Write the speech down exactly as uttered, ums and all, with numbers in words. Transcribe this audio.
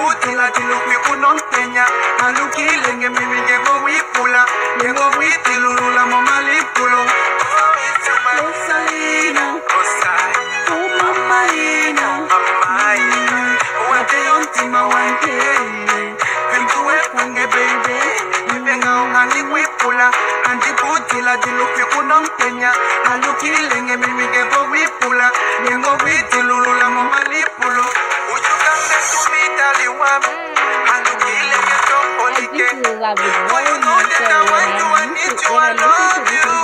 putila tilupi unontenya alukile nge mimi nge go wipula nge go witilulula mo malipulo Rosalina Rosai oh mamaina mamaina wate ontima wanke ventuwe kwange baby venga ungani wipula anti putila tilupi unontenya alukile nge mimi nge go wipula nge go witilulula mo malipulo ujukange tumitali wam alukile nge topolike oh you know that I want you I need you I love you